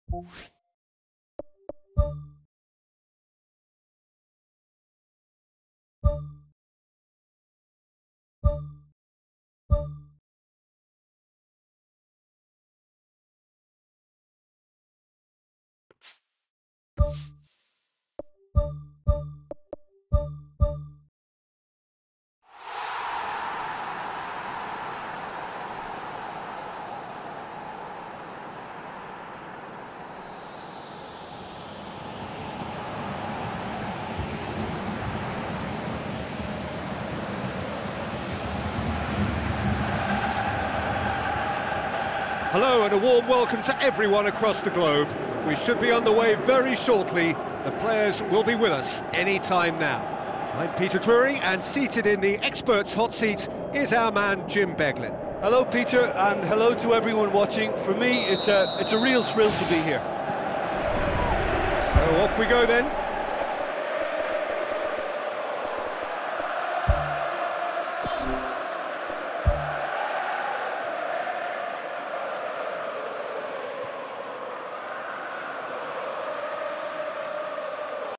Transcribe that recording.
Hello and a warm welcome to everyone across the globe. We should be on the way very shortly. The players will be with us any time now. I'm Peter Drury, and seated in the experts' hot seat is our man Jim Beglin. Hello Peter, and hello to everyone watching. For me, it's a real thrill to be here. So off we go then.